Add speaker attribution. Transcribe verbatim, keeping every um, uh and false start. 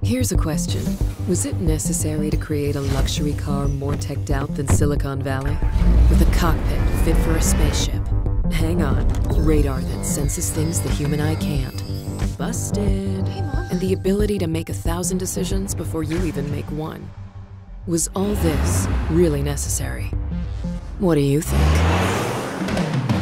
Speaker 1: Here's a question. Was it necessary to create a luxury car more teched out than Silicon Valley? With a cockpit fit for a spaceship. Hang on, radar that senses things the human eye can't. Busted.
Speaker 2: Hey, Mom.
Speaker 1: And the ability to make a thousand decisions before you even make one. Was all this really necessary? What do you think?